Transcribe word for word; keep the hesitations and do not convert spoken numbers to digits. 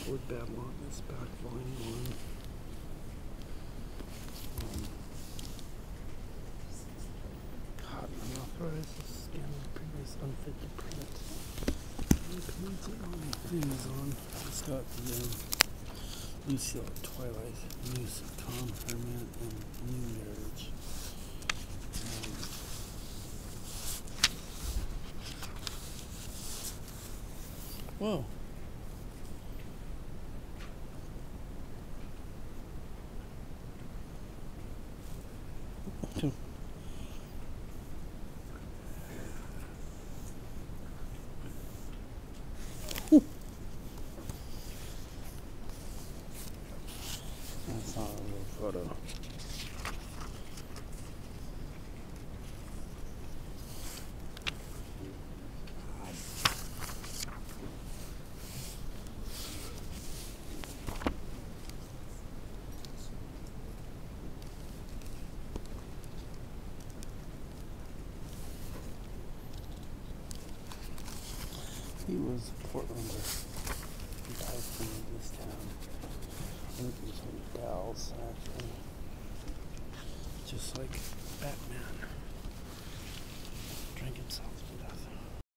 Lord Babylon is back, volume one. Um, God, unauthorized scanning previous unfit to print. Commenting on Amazon. It's got the um, Lucille Twilight News of Tom Herman and New Marriage. Um, whoa. That's not a real photo. He was a Portlander. He died from this town. I think he was from Dallas, actually. Just like Batman. Drank himself